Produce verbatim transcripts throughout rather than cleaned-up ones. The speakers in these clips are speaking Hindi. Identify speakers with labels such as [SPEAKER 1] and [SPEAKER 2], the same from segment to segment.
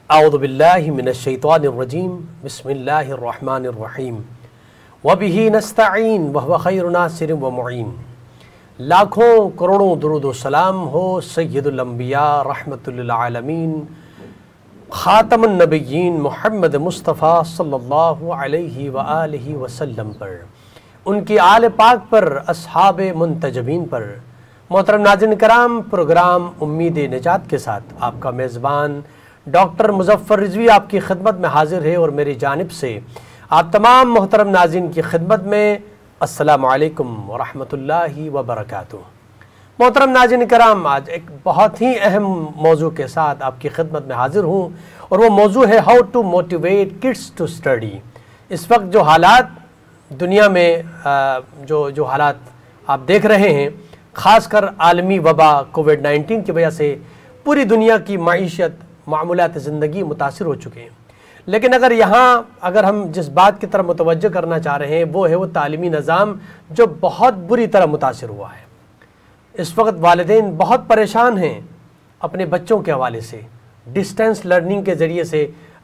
[SPEAKER 1] औज़ु बिल्लाहि मिनश्शैतानिर्रजीम बिस्मिल्लाहिर्रहमानिर्रहीम वबिही नस्तईन वहुव खैरु नासिरिन व मुईन। लाखों करोड़ों दुरूद व सलाम हो सय्यदुल अंबिया रहमतुल लिल आलमीन खातमुन नबिय्यीन मुहम्मद मुस्तफ़ा सल्लल्लाहु अलैहि व आलिहि वसल्लम पर, उनकी आले पाक पर, अस्हाबे मुंतजबीन पर। मोहतरम नाज़रीन कराम, प्रोग्राम उम्मीद निजात के साथ आपका मेज़बान डॉक्टर मुज़फ़्फ़र रिज़वी आपकी खिदमत में हाजिर है और मेरी जानिब से आप तमाम मोहतरम नाज़रीन की खिदमत में अस्सलामु अलैकुम व रहमतुल्लाहि व बरकातुहू। मोहतरम नाज़रीन कराम, आज एक बहुत ही अहम मौजू के साथ आपकी खिदमत में हाजिर हूँ और वो मौजू है how to motivate kids to study. इस वक्त जो हालात दुनिया में जो जो हालात आप देख रहे हैं, ख़ासकर आलमी वबा कोविड नाइन्टीन की वजह से पूरी दुनिया की माईशत मामूलात ज़िंदगी मुतासिर हो चुके हैं। लेकिन अगर यहाँ अगर हम जिस बात की तरफ मुतवज्जो करना चाह रहे हैं वो है वो तालीमी निज़ाम जो बहुत बुरी तरह मुतासिर हुआ है। इस वक्त वालिदैन बहुत परेशान हैं अपने बच्चों के हवाले से। डिस्टेंस लर्निंग के ज़रिए से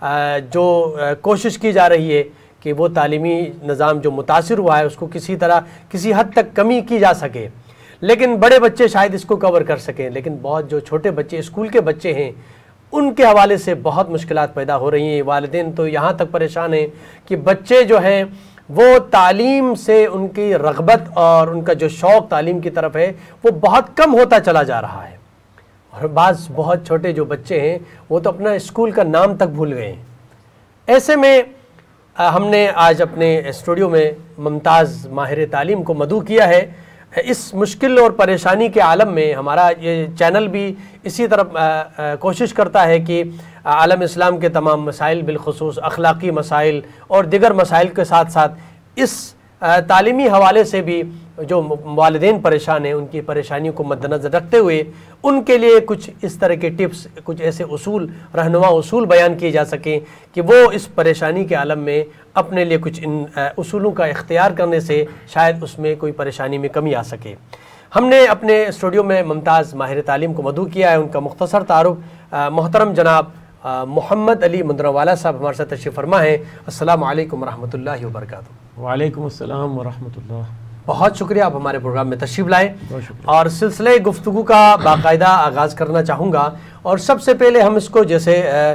[SPEAKER 1] जो कोशिश की जा रही है कि वो तालीमी निज़ाम जो मुतासिर हुआ है उसको किसी तरह किसी हद तक कमी की जा सके, लेकिन बड़े बच्चे शायद इसको कवर कर सकें। लेकिन बहुत जो छोटे बच्चे, स्कूल के बच्चे हैं, उनके हवाले से बहुत मुश्किलात पैदा हो रही हैं। वालिदैन तो यहाँ तक परेशान हैं कि बच्चे जो हैं वो तालीम से उनकी रग़बत और उनका जो शौक़ तालीम की तरफ है वो बहुत कम होता चला जा रहा है। और बाज़ बहुत छोटे जो बच्चे हैं वो तो अपना स्कूल का नाम तक भूल गए हैं। ऐसे में आ, हमने आज अपने स्टूडियो में मुमताज़ माहिर तालीम को मदऊ किया है। इस मुश्किल और परेशानी के आलम में हमारा ये चैनल भी इसी तरफ आ, आ, कोशिश करता है कि आलम इस्लाम के तमाम मसाइल, बिलखुसूस अखलाकी मसाइल और दिगर मसाइल के साथ साथ इस तालीमी हवाले से भी जो वालिदैन परेशान हैं उनकी परेशानियों को मद्देनज़र रखते हुए उनके लिए कुछ इस तरह के टिप्स, कुछ ऐसे उसूल, रहनुमा उसूल बयान किए जा सकें कि वो इस परेशानी के आलम में अपने लिए कुछ इन उसूलों का इख्तियार करने से शायद उसमें कोई परेशानी में कमी आ सके। हमने अपने स्टूडियो में मुमताज़ माहिर तालीम को मदऊ किया है। उनका मुख्तसर तारुफ मोहतरम जनाब मोहम्मद अली मुंदरवाला साहब हमारे साथ तशरीफ़ फरमा है। अस्सलामु अलैकुम रहमतुल्लाहि व बरकातुहू।
[SPEAKER 2] वालेकुम अस्सलाम व रहमतुल्लाह।
[SPEAKER 1] बहुत शुक्रिया आप हमारे प्रोग्राम में तशरीफ़ लाए और सिलसिले गुफ्तगू का बाकायदा आगाज़ करना चाहूँगा। और सबसे पहले हम इसको जैसे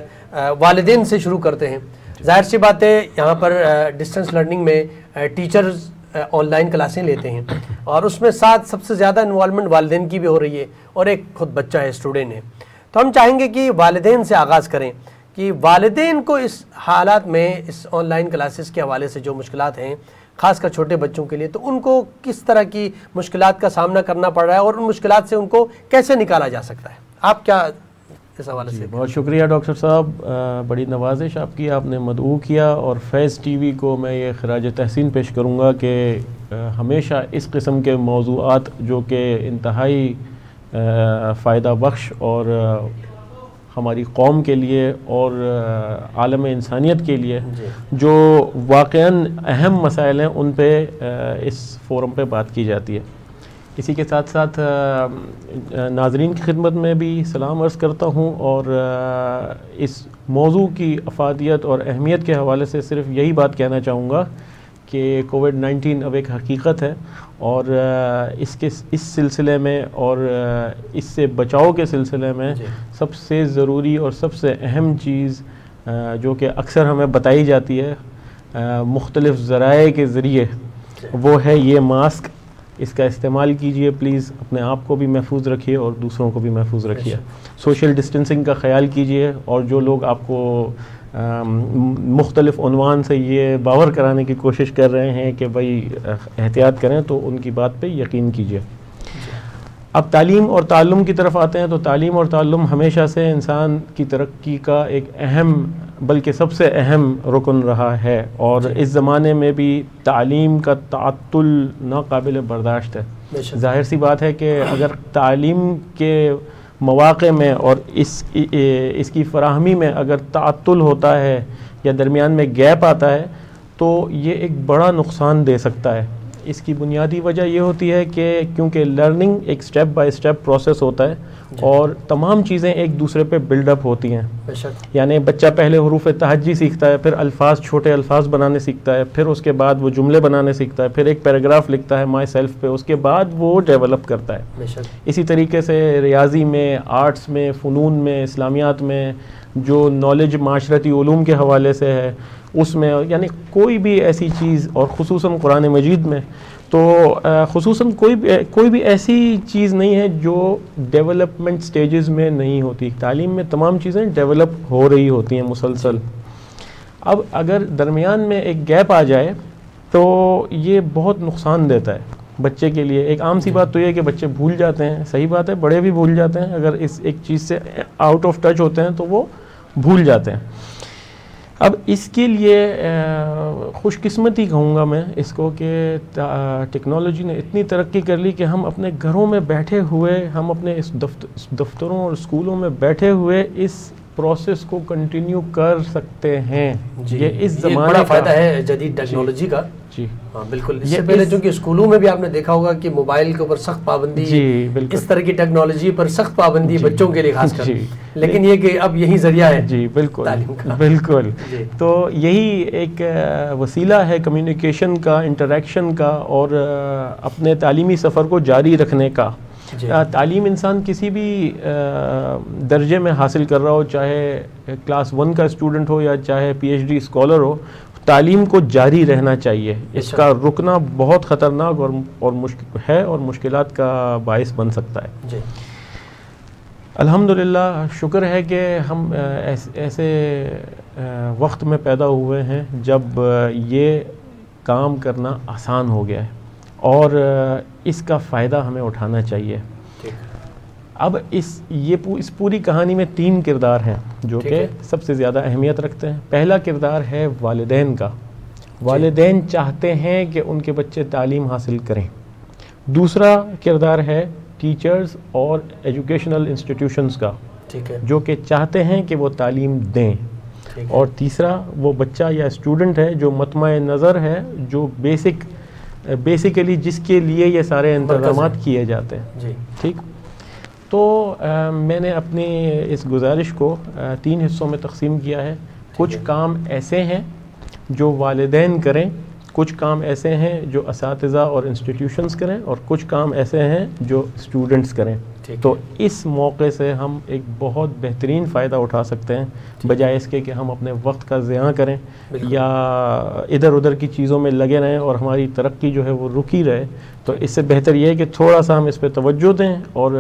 [SPEAKER 1] वालिदैन से शुरू करते हैं। जाहिर सी बात है यहाँ पर डिस्टेंस लर्निंग में टीचर्स ऑनलाइन क्लासें लेते हैं और उसमें साथ सबसे ज़्यादा इन्वॉल्वमेंट वालिदैन की भी हो रही है और एक खुद बच्चा है, स्टूडेंट है। तो हम चाहेंगे कि वालिदैन से आगाज़ करें कि वालिदैन को इस हालात में, इस ऑनलाइन क्लासेस के हवाले से जो मुश्किलात हैं ख़ासकर छोटे बच्चों के लिए, तो उनको किस तरह की मुश्किलात का सामना करना पड़ रहा है और उन मुश्किलात से उनको कैसे निकाला जा सकता है। आप क्या इस हवाले से?
[SPEAKER 2] बहुत शुक्रिया डॉक्टर साहब, बड़ी नवाजिश आपकी, आपने मदऊ किया। और फैज़ टीवी को मैं ये खराज तहसीन पेश करूँगा कि हमेशा इस किस्म के मौज़ूआत जो कि इंतहाई फ़ायदा बख्श और हमारी कौम के लिए और आलम इंसानियत के लिए जो वाक़अन अहम मसाइल हैं उन पे इस फोरम पे बात की जाती है। इसी के साथ साथ नाज़रीन की खिदमत में भी सलाम अर्ज़ करता हूँ और इस मौजू की अफादियत और अहमियत के हवाले से सिर्फ़ यही बात कहना चाहूँगा कि कोविड नाइन्टीन अब एक हकीकत है और इसके इस सिलसिले में और इससे बचाव के सिलसिले में सबसे ज़रूरी और सबसे अहम चीज़ जो कि अक्सर हमें बताई जाती है मुख्तलिफ़ ज़राए के ज़रिए, वो है ये मास्क। इसका इस्तेमाल कीजिए प्लीज़, अपने आप को भी महफूज रखिए और दूसरों को भी महफूज रखिए। सोशल डिस्टेंसिंग का ख्याल कीजिए और जो लोग आपको मुख्तलिफ़ उन्वान से ये बावर कराने की कोशिश कर रहे हैं कि भाई एहतियात करें, तो उनकी बात पे यकीन कीजिए। अब तालीम और ताल्लुम की तरफ आते हैं तो तालीम और ताल्लुम हमेशा से इंसान की तरक्की का एक अहम बल्कि सबसे अहम रुकन रहा है और इस ज़माने में भी तालीम का ताअत्तुल नाकाबिल बर्दाश्त है। जाहिर सी बात है कि अगर तालीम के मौक़े में और इस इसकी फ़राहमी में अगर ताअत्तुल होता है या दरमियान में गैप आता है तो ये एक बड़ा नुकसान दे सकता है। इसकी बुनियादी वजह ये होती है कि क्योंकि लर्निंग एक स्टेप बाय स्टेप प्रोसेस होता है और तमाम चीज़ें एक दूसरे पे बिल्डअप होती हैं। यानी बच्चा पहले हरूफ तहज्जी सीखता है, फिर अल्फाज, छोटे अल्फाज बनाने सीखता है, फिर उसके बाद वो जुमले बनाने सीखता है, फिर एक पैराग्राफ लिखता है माई सेल्फ पे, उसके बाद वो डेवलप करता है। इसी तरीके से रियाजी में, आर्ट्स में, फ़नून में, इस्लामियात में जो नॉलेज माशरती उलूम के हवाले से है उसमें, यानी कोई भी ऐसी चीज़, और ख़ुसूसन कुरान मजीद में तो ख़ुसूसन कोई भी कोई भी ऐसी चीज़ नहीं है जो डेवलपमेंट स्टेजेस में नहीं होती। तालीम में तमाम चीज़ें डेवलप हो रही होती हैं मुसलसल। अब अगर दरमियान में एक गैप आ जाए तो ये बहुत नुकसान देता है बच्चे के लिए। एक आम सी बात तो ये है कि बच्चे भूल जाते हैं, सही बात है, बड़े भी भूल जाते हैं। अगर इस एक चीज़ से आउट ऑफ टच होते हैं तो वो भूल जाते हैं। अब इसके लिए खुशकिस्मती कहूँगा मैं इसको कि टेक्नोलॉजी ने इतनी तरक्की कर ली कि हम अपने घरों में बैठे हुए, हम अपने इस दफ्तर दफ्तरों और स्कूलों में बैठे हुए इस प्रोसेस को कंटिन्यू कर सकते हैं। ये इस ज़माने
[SPEAKER 1] बड़ा फ़ायदा है जदीद टेक्नोलॉजी का।
[SPEAKER 2] जी
[SPEAKER 1] हाँ बिल्कुल। इससे पहले चूँकि स्कूलों में भी आपने देखा होगा कि मोबाइल के ऊपर सख्त पाबंदी,
[SPEAKER 2] जी बिल्कुल,
[SPEAKER 1] इस तरह की टेक्नोलॉजी पर सख्त पाबंदी बच्चों के लिए खासकर, लेकिन ये कि अब यही जरिया है।
[SPEAKER 2] जी बिल्कुल बिल्कुल। तो यही एक वसीला है कम्युनिकेशन का, इंटरेक्शन का और अपने तालीमी सफ़र को जारी रखने का। तालीम इंसान किसी भी दर्जे में हासिल कर रहा हो, चाहे क्लास वन का स्टूडेंट हो या चाहे पीएचडी स्कॉलर हो, तालीम को जारी रहना चाहिए। इसका रुकना बहुत ख़तरनाक और और मुश्किल है और मुश्किलात का बाइस बन सकता है। जी। अल्हम्दुलिल्लाह, शुक्र है कि हम ऐसे, ऐसे वक्त में पैदा हुए हैं जब ये काम करना आसान हो गया है और इसका फ़ायदा हमें उठाना चाहिए। अब इस ये पू, इस पूरी कहानी में तीन किरदार हैं जो कि सबसे ज़्यादा अहमियत रखते हैं। पहला किरदार है वालिदैन का। वालिदैन चाहते हैं कि उनके बच्चे तालीम हासिल करें। दूसरा किरदार है टीचर्स और एजुकेशनल इंस्टीट्यूशंस का, ठीक है, जो कि चाहते हैं कि वो तालीम दें। और तीसरा वो बच्चा या स्टूडेंट है जो मतमाए नज़र है, जो बेसिक बेसिकली जिसके लिए ये सारे इंतज़ाम किए जाते हैं। ठीक। तो आ, मैंने अपनी इस गुजारिश को आ, तीन हिस्सों में तकसीम किया है। कुछ काम ऐसे हैं जो वालिदैन करें, कुछ काम ऐसे हैं जो असातिज़ा और इंस्टीट्यूशंस करें, और कुछ काम ऐसे हैं जो स्टूडेंट्स करें। तो इस मौके से हम एक बहुत बेहतरीन फ़ायदा उठा सकते हैं, बजाय इसके कि हम अपने वक्त का ज़िया करें या इधर उधर की चीज़ों में लगे रहें और हमारी तरक्की जो है वो रुकी रहे। तो इससे बेहतर ये है कि थोड़ा सा हम इस पर तवज्जो दें और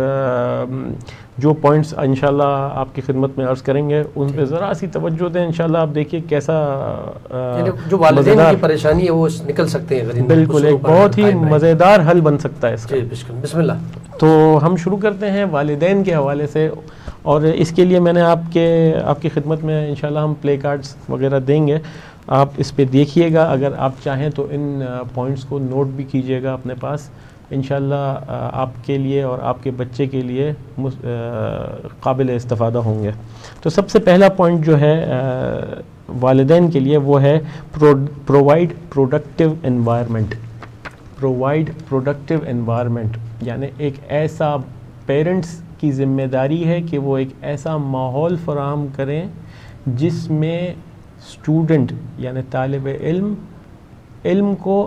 [SPEAKER 2] जो पॉइंट्स इंशाल्लाह आपकी खिदमत में अर्ज़ करेंगे उन पर ज़रा सी तवज्जो दें। इंशाल्लाह आप देखिए कैसा
[SPEAKER 1] जो वालिदैन की परेशानी है वो निकल सकते हैं।
[SPEAKER 2] बिल्कुल, एक बहुत ही मज़ेदार हल बन सकता है इसका।
[SPEAKER 1] बिस्मिल्लाह।
[SPEAKER 2] तो हम शुरू करते हैं वालिदैन के हवाले से, और इसके लिए मैंने आपके आपकी खिदमत में इंशाल्लाह हम प्ले कार्ड्स वगैरह देंगे, आप इस पे देखिएगा। अगर आप चाहें तो इन पॉइंट्स को नोट भी कीजिएगा अपने पास, इंशाल्लाह आपके लिए और आपके बच्चे के लिए काबिल इस्तिफ़ादा होंगे। तो सबसे पहला पॉइंट जो है वालिदैन के लिए वो है pro, provide productive environment. Provide productive environment यानी एक ऐसा, पेरेंट्स की ज़िम्मेदारी है कि वो एक ऐसा माहौल फराहम करें जिसमें स्टूडेंट यानी तालिब इल्म इल्म को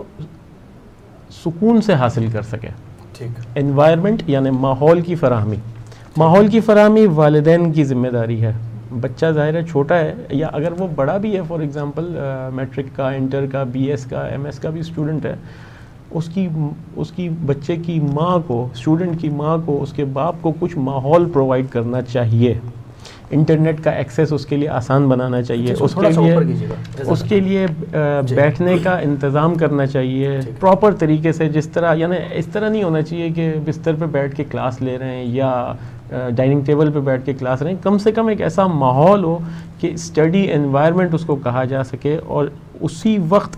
[SPEAKER 2] सुकून से हासिल कर सके। ठीक। एनवायरनमेंट यानी माहौल की फराहमी। माहौल की फराहमी वालिदैन की ज़िम्मेदारी है। बच्चा ज़ाहिर है छोटा है, या अगर वो बड़ा भी है, फॉर एग्ज़ाम्पल मैट्रिक का, इंटर का, बीएस का, एमएस का भी स्टूडेंट है, उसकी उसकी बच्चे की माँ को, स्टूडेंट की माँ को, उसके बाप को कुछ माहौल प्रोवाइड करना चाहिए। इंटरनेट का एक्सेस उसके लिए आसान बनाना चाहिए, उसके लिए उसके लिए बैठने का इंतज़ाम करना चाहिए प्रॉपर तरीके से। जिस तरह, यानी इस तरह नहीं होना चाहिए कि बिस्तर पे बैठ के क्लास ले रहे हैं या डाइनिंग टेबल पे बैठ के क्लास रहे हैं। कम से कम एक ऐसा माहौल हो कि स्टडी एनवायरनमेंट उसको कहा जा सके, और उसी वक्त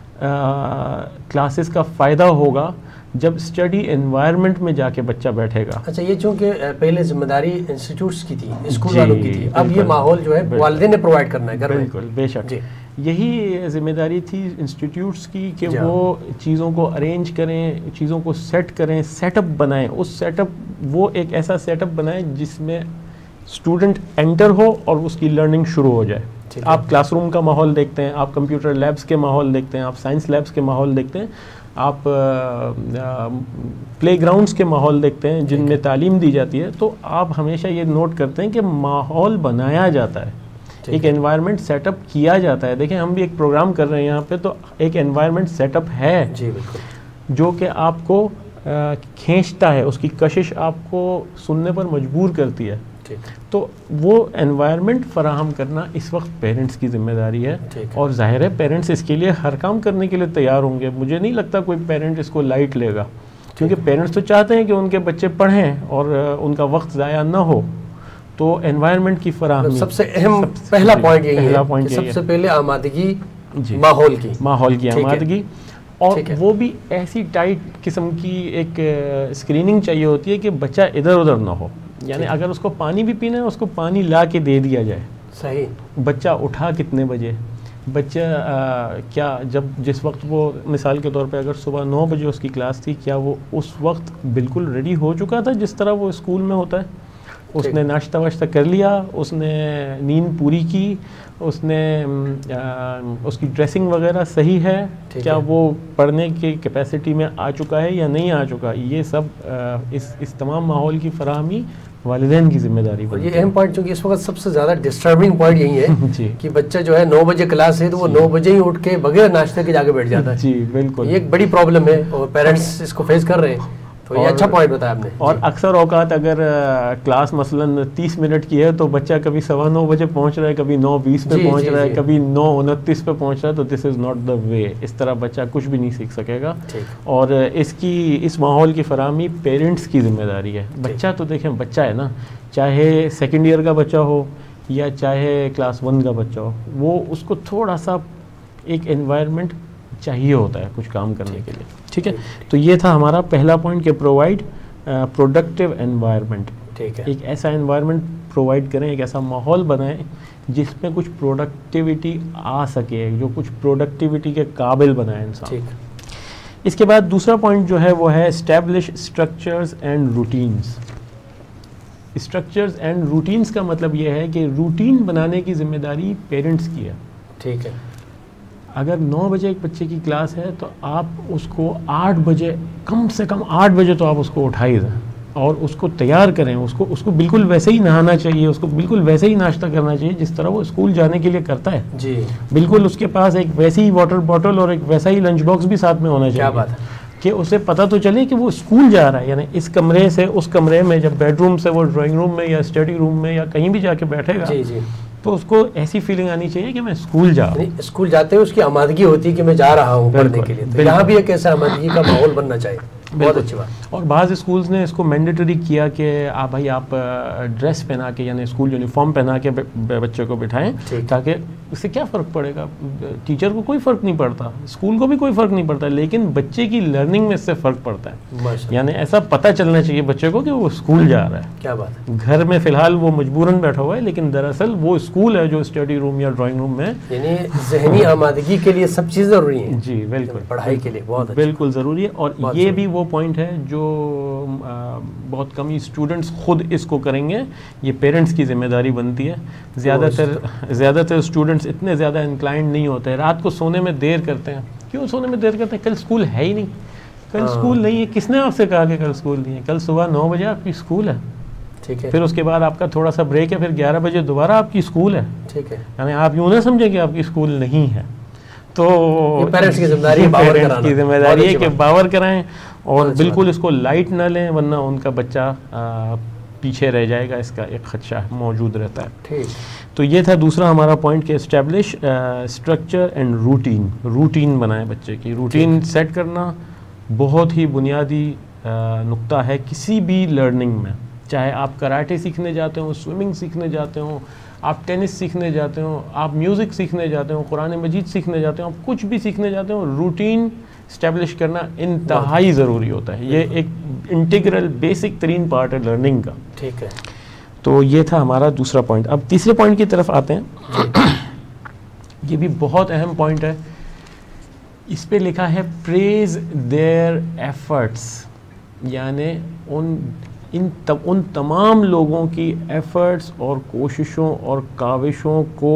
[SPEAKER 2] क्लासेस का फ़ायदा होगा जब स्टडी एनवायरनमेंट में जाके बच्चा बैठेगा।
[SPEAKER 1] अच्छा, ये चूँकि पहले जिम्मेदारी इंस्टीट्यूट्स की थी, स्कूल वालों की थी, अब ये माहौल जो है वालिदैन ने प्रोवाइड करना है घर में।
[SPEAKER 2] बिल्कुल, बेशक। यही जिम्मेदारी थी इंस्टीट्यूट्स की कि वो चीज़ों को अरेंज करें, चीज़ों को सेट करें, सेटअप बनाएं। उस सेटअप वो एक ऐसा सेटअप बनाएं जिसमें स्टूडेंट एंटर हो और उसकी लर्निंग शुरू हो जाए। आप क्लासरूम का माहौल देखते हैं, आप कंप्यूटर लैब्स के माहौल देखते हैं, आप साइंस लैब्स के माहौल देखते हैं, आप प्लेग्राउंड्स के माहौल देखते हैं जिनमें तालीम दी जाती है। तो आप हमेशा ये नोट करते हैं कि माहौल बनाया जाता है, एक एनवायरनमेंट सेटअप किया जाता है। देखें, हम भी एक प्रोग्राम कर रहे हैं यहाँ पे, तो एक एनवायरनमेंट सेटअप है
[SPEAKER 1] जी बिल्कुल,
[SPEAKER 2] जो कि आपको खींचता है, उसकी कशिश आपको सुनने पर मजबूर करती है। तो वो एनवायरनमेंट फराहम करना इस वक्त पेरेंट्स की जिम्मेदारी है, और जाहिर है पेरेंट्स इसके लिए हर काम करने के लिए तैयार होंगे। मुझे नहीं लगता कोई पेरेंट इसको लाइट लेगा, क्योंकि पेरेंट्स तो चाहते हैं कि उनके बच्चे पढ़ें और उनका वक्त ज़ाया ना हो। तो एनवायरनमेंट की फराहमी
[SPEAKER 1] सबसे अहम पहला पॉइंट यही है कि सबसे पहले आमादगी, माहौल की
[SPEAKER 2] माहौल की आमादगी, और वो भी ऐसी टाइट किस्म की एक स्क्रीनिंग चाहिए होती है कि बच्चा इधर उधर ना हो। यानी अगर उसको पानी भी पीना है, उसको पानी ला के दे दिया जाए।
[SPEAKER 1] सही।
[SPEAKER 2] बच्चा उठा कितने बजे, बच्चा आ, क्या जब जिस वक्त वो, मिसाल के तौर पे अगर सुबह नौ बजे उसकी क्लास थी, क्या वो उस वक्त बिल्कुल रेडी हो चुका था जिस तरह वो स्कूल में होता है? उसने नाश्ता वाश्ता कर लिया, उसने नींद पूरी की, उसने आ, उसकी ड्रेसिंग वगैरह सही है, क्या है? वो पढ़ने की कैपेसिटी में आ चुका है या नहीं आ चुका? ये सब आ, इस इस तमाम माहौल की फराहमी वालिदैन की जिम्मेदारी।
[SPEAKER 1] और ये अहम पॉइंट, क्योंकि इस वक्त सबसे ज़्यादा डिस्टर्बिंग पॉइंट यही है जी। कि बच्चा जो है नौ बजे क्लास है तो वो नौ बजे ही उठ के बगैर नाश्ते के जाके बैठ जाता है।
[SPEAKER 2] जी बिल्कुल,
[SPEAKER 1] ये एक बड़ी प्रॉब्लम है और पेरेंट्स इसको फेस कर रहे हैं। तो ये अच्छा पॉइंट बताया आपने।
[SPEAKER 2] और अक्सर औकात अगर आ, क्लास मसलन तीस मिनट की है तो बच्चा कभी सवा नौ बजे पहुंच रहा है, कभी नौ बीस पे पहुंच रहा है, कभी नौ उनतीस पे पहुंच रहा है। तो this is not the way. इस तरह बच्चा कुछ भी नहीं सीख सकेगा। और इसकी इस माहौल की फराहमी पेरेंट्स की जिम्मेदारी है। बच्चा तो देखें, बच्चा है ना, चाहे सेकेंड ईयर का बच्चा हो या चाहे क्लास वन का बच्चा हो, वो उसको थोड़ा सा एक एनवायरनमेंट चाहिए होता है कुछ काम करने के लिए। ठीक है, तो ये था हमारा पहला पॉइंट कि प्रोवाइड प्रोडक्टिव एनवायरनमेंट।
[SPEAKER 1] ठीक है,
[SPEAKER 2] एक ऐसा एनवायरनमेंट प्रोवाइड करें, एक ऐसा माहौल बनाएं जिसमें कुछ प्रोडक्टिविटी आ सके, जो कुछ प्रोडक्टिविटी के काबिल बनाए इंसान। इसके बाद दूसरा पॉइंट जो है वो है establish structures and routines. Structures and routines का मतलब ये है कि रूटीन बनाने की जिम्मेदारी पेरेंट्स की है।
[SPEAKER 1] ठीक है,
[SPEAKER 2] अगर नौ बजे एक बच्चे की क्लास है तो आप उसको आठ बजे, कम से कम आठ बजे तो आप उसको उठाई दें और उसको तैयार करें। उसको उसको बिल्कुल वैसे ही नहाना चाहिए, उसको बिल्कुल वैसे ही नाश्ता करना चाहिए जिस तरह वो स्कूल जाने के लिए करता है
[SPEAKER 1] जी।
[SPEAKER 2] बिल्कुल उसके पास एक वैसी ही वाटर बॉटल और एक वैसा ही लंच बॉक्स भी साथ में होना चाहिए।
[SPEAKER 1] क्या बात है
[SPEAKER 2] कि उसे पता तो चले कि वो स्कूल जा रहा है। यानी इस कमरे से उस कमरे में, जब बेडरूम से वो ड्राइंग रूम में या स्टडी रूम में या कहीं भी जाके बैठेगा
[SPEAKER 1] जी जी,
[SPEAKER 2] तो उसको ऐसी फीलिंग आनी चाहिए कि मैं स्कूल जा रहा हूँ।
[SPEAKER 1] स्कूल जाते हुए उसकी आमादगी होती है कि मैं जा रहा हूँ पढ़ने के लिए। तो यहाँ भी एक ऐसा आमादगी का माहौल बनना चाहिए। बहुत अच्छी बात।
[SPEAKER 2] और बाज़ स्कूल्स ने इसको मैंडेटरी किया कि आप भाई आप ड्रेस पहना के, यानी स्कूल यूनिफॉर्म पहना के बच्चे को बिठाएं, ताकि इससे क्या फ़र्क पड़ेगा? टीचर को कोई फ़र्क नहीं पड़ता, स्कूल को भी कोई फ़र्क नहीं पड़ता, लेकिन बच्चे की लर्निंग में इससे फ़र्क पड़ता है। यानी ऐसा पता चलना चाहिए बच्चे को कि वो स्कूल जा रहा है।
[SPEAKER 1] क्या बात है।
[SPEAKER 2] घर में फ़िलहाल वो मजबूरन बैठा हुआ है, लेकिन दरअसल वो स्कूल है जो स्टडी रूम या ड्राइंग रूम में।
[SPEAKER 1] यानी ज़हनी आमादगी के लिए सब चीज़ ज़रूरी है।
[SPEAKER 2] जी बिल्कुल,
[SPEAKER 1] पढ़ाई के लिए बहुत
[SPEAKER 2] बिल्कुल ज़रूरी है। और ये भी वो पॉइंट है जो आ, बहुत कम ही स्टूडेंट्स खुद इसको करेंगे, ये पेरेंट्स की जिम्मेदारी बनती है। ज़्यादातर ज़्यादातर स्टूडेंट्स इतने ज़्यादा इंक्लाइंड नहीं होते हैं, रात को सोने में देर करते हैं। क्यों सोने में देर करते हैं? कल स्कूल है ही नहीं, कल स्कूल नहीं है। किसने आपसे कहा कि कल स्कूल नहीं है? कल सुबह नौ बजे आपकी स्कूल है।
[SPEAKER 1] ठीक है,
[SPEAKER 2] फिर उसके बाद आपका थोड़ा सा ब्रेक है, फिर ग्यारह बजे दोबारा आपकी स्कूल है।
[SPEAKER 1] ठीक है,
[SPEAKER 2] यानी आप यूँ ना समझें कि आपकी स्कूल नहीं है। तो
[SPEAKER 1] पेरेंट्स की जिम्मेदारी है, बावर
[SPEAKER 2] की जिम्मेदारी है कि बावर कराएं और बिल्कुल इसको लाइट ना लें, वरना उनका बच्चा आ, पीछे रह जाएगा, इसका एक खदशा मौजूद रहता है। ठीक, तो ये था दूसरा हमारा पॉइंट कि establish structure and routine. Routine बनाए बच्चे की, रूटीन सेट करना बहुत ही बुनियादी नुक्ता है किसी भी लर्निंग में। चाहे आप कराटे सीखने जाते हो, स्विमिंग सीखने जाते हो, आप टेनिस सीखने जाते हो, आप म्यूज़िक सीखने जाते हो, कुरान मजीद सीखने जाते हो, आप कुछ भी सीखने जाते हो, रूटीन इस्टेब्लिश करना इंतहाई ज़रूरी होता है। ये एक इंटीग्रल बेसिक तरीन पार्ट है लर्निंग का।
[SPEAKER 1] ठीक है,
[SPEAKER 2] तो ये था हमारा दूसरा पॉइंट। अब तीसरे पॉइंट की तरफ आते हैं। ये भी बहुत अहम पॉइंट है। इस पे लिखा है प्रेज देयर एफर्ट्स, यानी उन इन तब उन तमाम लोगों की एफर्ट्स और कोशिशों और काविशों को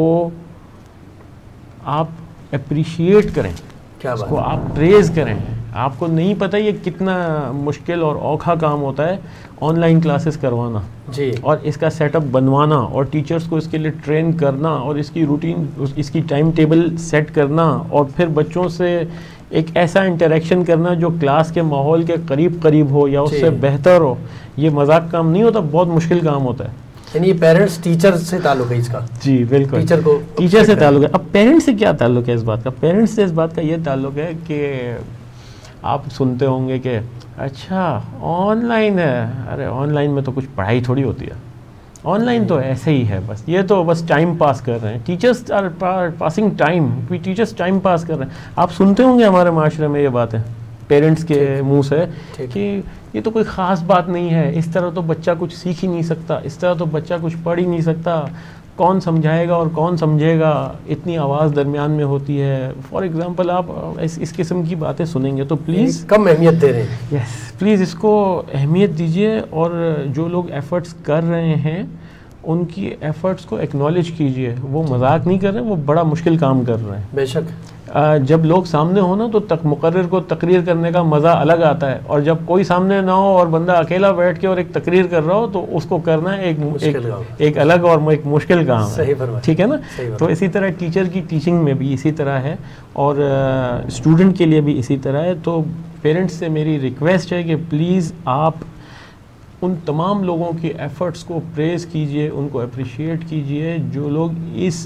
[SPEAKER 2] आप अप्रिशिएट करें,
[SPEAKER 1] क्या
[SPEAKER 2] इसको
[SPEAKER 1] बात,
[SPEAKER 2] आप प्रेज करें। आपको नहीं पता ये कितना मुश्किल और औखा काम होता है ऑनलाइन क्लासेस करवाना
[SPEAKER 1] जी,
[SPEAKER 2] और इसका सेटअप बनवाना और टीचर्स को इसके लिए ट्रेन करना और इसकी रूटीन इसकी टाइम टेबल सेट करना और फिर बच्चों से एक ऐसा इंटरेक्शन करना जो क्लास के माहौल के करीब करीब हो या उससे बेहतर हो। ये मजाक काम नहीं होता, बहुत मुश्किल काम होता है।
[SPEAKER 1] यानी ये पेरेंट्स टीचर से ताल्लुक है इसका।
[SPEAKER 2] जी बिल्कुल,
[SPEAKER 1] टीचर को
[SPEAKER 2] टीचर से ताल्लुक है। अब पेरेंट्स से क्या ताल्लुक है इस बात का? पेरेंट्स से इस बात का ये ताल्लुक है कि आप सुनते होंगे कि अच्छा ऑनलाइन है, अरे ऑनलाइन में तो कुछ पढ़ाई थोड़ी होती है, ऑनलाइन तो ऐसे ही है, बस ये तो बस टाइम पास कर रहे हैं, teachers are passing time, we teachers time pass कर रहे हैं। आप सुनते होंगे हमारे माशरे में ये बातें पेरेंट्स के मुंह से कि ये तो कोई ख़ास बात नहीं है, इस तरह तो बच्चा कुछ सीख ही नहीं सकता, इस तरह तो बच्चा कुछ पढ़ ही नहीं सकता, कौन समझाएगा और कौन समझेगा, इतनी आवाज़ दरमियान में होती है। फॉर एग्ज़ाम्पल आप इस इस किस्म की बातें सुनेंगे तो प्लीज़
[SPEAKER 1] कम अहमियत दे रहे हैं।
[SPEAKER 2] यस, प्लीज़ इसको अहमियत दीजिए और जो लोग एफ़र्ट्स कर रहे हैं उनकी एफ़र्ट्स को एक्नॉलेज कीजिए। वो मजाक नहीं कर रहे हैं, वो बड़ा मुश्किल काम कर रहे हैं।
[SPEAKER 1] बेशक
[SPEAKER 2] जब लोग सामने हो ना तो तक मुकर्रिर को तकरीर करने का मज़ा अलग आता है, और जब कोई सामने ना हो और बंदा अकेला बैठ के और एक तकरीर कर रहा हो तो उसको करना एक एक, एक अलग और एक मुश्किल काम है। ठीक है ना? तो इसी तरह टीचर की टीचिंग में भी इसी तरह है और स्टूडेंट के लिए भी इसी तरह है। तो पेरेंट्स से मेरी रिक्वेस्ट है कि प्लीज़ आप उन तमाम लोगों की एफ़र्ट्स को प्रेज़ कीजिए, उनको अप्रिशिएट कीजिए जो लोग इस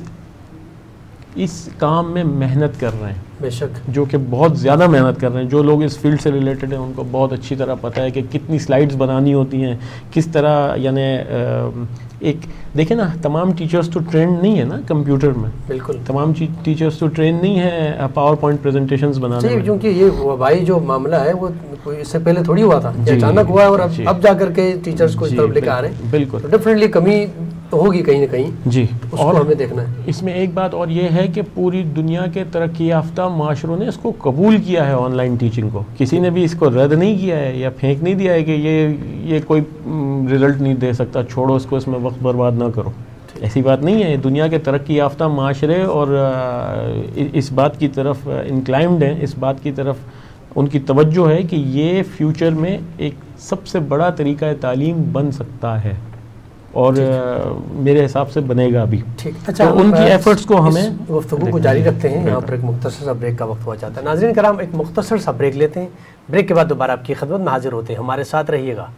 [SPEAKER 2] इस काम में मेहनत कर रहे हैं,
[SPEAKER 1] बेशक
[SPEAKER 2] जो कि बहुत ज़्यादा मेहनत कर रहे हैं। जो लोग इस फील्ड से रिलेटेड हैं उनको बहुत अच्छी तरह पता है कि कितनी स्लाइड्स बनानी होती हैं, किस तरह, यानी एक देखें ना, तमाम टीचर्स तो ट्रेंड नहीं है ना कंप्यूटर में,
[SPEAKER 1] बिल्कुल
[SPEAKER 2] तमाम टीचर्स तो ट्रेंड नहीं है पावर पॉइंट प्रेजेंटेशंस बनाने में,
[SPEAKER 1] क्योंकि ये भाई जो मामला है वो इससे पहले थोड़ी हुआ था, अचानक हुआ और अब अब जाकर के टीचर्स को इस तरफ लेकर आ रहे हैं।
[SPEAKER 2] बिल्कुल,
[SPEAKER 1] तो डेफिनेटली कमी तो होगी कहीं ना कहीं
[SPEAKER 2] जी,
[SPEAKER 1] और हमें देखना है।
[SPEAKER 2] इसमें एक बात और ये है कि पूरी दुनिया के तरक्की याफ्ता माशरों ने इसको कबूल किया है ऑनलाइन टीचिंग को, किसी ने भी इसको रद्द नहीं किया है या फेंक नहीं दिया है कि ये ये कोई रिजल्ट नहीं दे सकता, छोड़ो इसको, इसमें वक्त बर्बाद ना करो। ऐसी बात नहीं है। दुनिया के तरक्की याफ्ता माशरे और इस बात की तरफ इंक्लाइंड हैं, इस बात की तरफ उनकी तवज्जो है कि ये फ्यूचर में एक सबसे बड़ा तरीका तालीम बन सकता है और मेरे हिसाब से बनेगा भी।
[SPEAKER 1] ठीक, अच्छा,
[SPEAKER 2] तो उनकी एफर्ट्स को हमें
[SPEAKER 1] गुफ्तगू को जारी रखते हैं। यहाँ पर एक मुख्तसर सा ब्रेक का वक्त हुआ जाता है। नाज़रीन कराम, एक मुख्तसर सा ब्रेक लेते हैं, ब्रेक के बाद दोबारा आपकी खिदमत में हाजिर होते हैं, हमारे साथ रहिएगा।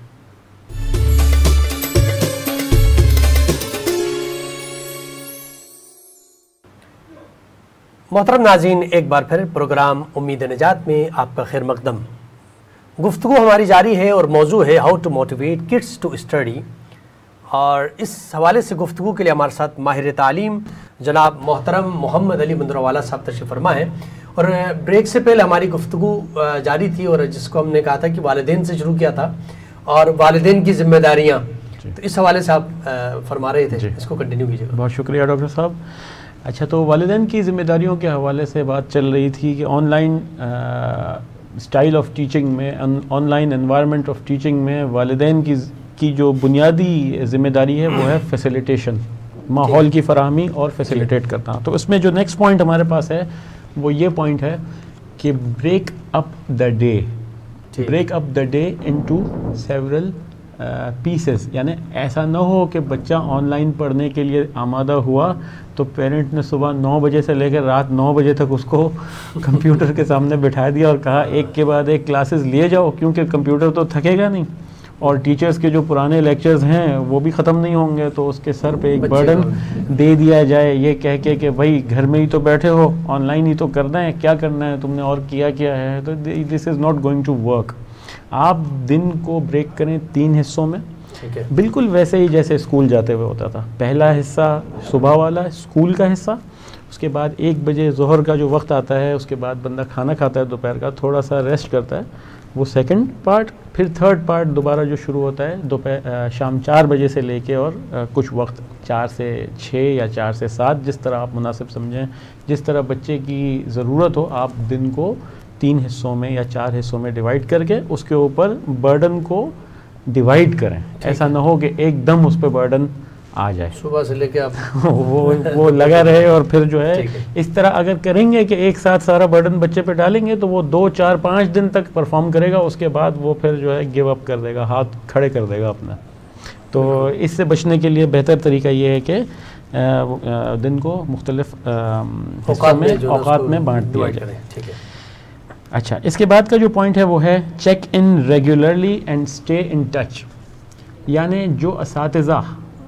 [SPEAKER 1] मोहतरम नाज़रीन, एक बार फिर प्रोग्राम उम्मीद निजात में आपका खैर मकदम। गुफ्तगू हमारी जारी है और मौजू है how to motivate kids to study, और इस हवाले से गुफ्तगू के लिए हमारे साथ माहिर तालीम जनाब मोहतरम मोहम्मद अली मुंदरवाला साहब तशरीफ़ फरमा है। और ब्रेक से पहले हमारी गुफ्तगू जारी थी और जिसको हमने कहा था कि वालिदैन से शुरू किया था और वालिदैन की जिम्मेदारियाँ, तो इस हवाले से आप फरमा रहे थे, इसको कंटिन्यू कीजिएगा।
[SPEAKER 2] बहुत शुक्रिया डॉक्टर साहब। अच्छा, तो वालिदैन की ज़िम्मेदारियों के हवाले से बात चल रही थी कि ऑनलाइन स्टाइल ऑफ टीचिंग में, ऑनलाइन एनवायरनमेंट ऑफ टीचिंग में वालिदैन की की जो बुनियादी ज़िम्मेदारी है वो है फैसिलिटेशन, माहौल की फराहमी और फैसिलिटेट करना। तो इसमें जो नेक्स्ट पॉइंट हमारे पास है वो ये पॉइंट है कि break up the day, break up the day into several pieces. यानी ऐसा ना हो कि बच्चा ऑनलाइन पढ़ने के लिए आमादा हुआ तो पेरेंट ने सुबह नौ बजे से लेकर रात नौ बजे तक उसको कंप्यूटर के सामने बिठा दिया और कहा एक के बाद एक क्लासेस लिए जाओ, क्योंकि कंप्यूटर तो थकेगा नहीं और टीचर्स के जो पुराने लेक्चर्स हैं वो भी ख़त्म नहीं होंगे, तो उसके सर पे एक बर्डन दे दिया जाए ये कह के कि भाई घर में ही तो बैठे हो, ऑनलाइन ही तो करना है, क्या करना है तुमने और किया क्या है। तो this is not going to work. आप दिन को ब्रेक करें तीन हिस्सों में,
[SPEAKER 1] ठीक है,
[SPEAKER 2] बिल्कुल वैसे ही जैसे स्कूल जाते हुए होता था। पहला हिस्सा सुबह वाला स्कूल का हिस्सा, उसके बाद एक बजे ज़ोहर का जो वक्त आता है उसके बाद बंदा खाना खाता है दोपहर का, थोड़ा सा रेस्ट करता है, वो सेकंड पार्ट। फिर थर्ड पार्ट दोबारा जो शुरू होता है दोपहर शाम चार बजे से लेके और आ, कुछ वक्त चार से छः या चार से सात, जिस तरह आप मुनासिब समझें, जिस तरह बच्चे की ज़रूरत हो, आप दिन को तीन हिस्सों में या चार हिस्सों में डिवाइड करके उसके ऊपर बर्डन को डिवाइड करें। ऐसा ना हो कि एकदम उस पर बर्डन आ जाए,
[SPEAKER 1] सुबह से लेके आप
[SPEAKER 2] वो वो लगा रहे। और फिर जो है, है इस तरह अगर करेंगे कि एक साथ सारा बर्डन बच्चे पे डालेंगे तो वो दो चार पाँच दिन तक परफॉर्म करेगा, उसके बाद वो फिर जो है गिव अप कर देगा, हाथ खड़े कर देगा अपना। तो इससे बचने के लिए बेहतर तरीका ये है कि दिन को मुख्तलिफ हिस्सों में औकात में बांट दिया जाए। ठीक है। अच्छा, इसके बाद का जो पॉइंट है वो है check in regularly and stay in touch. यानी जो असातिज़ा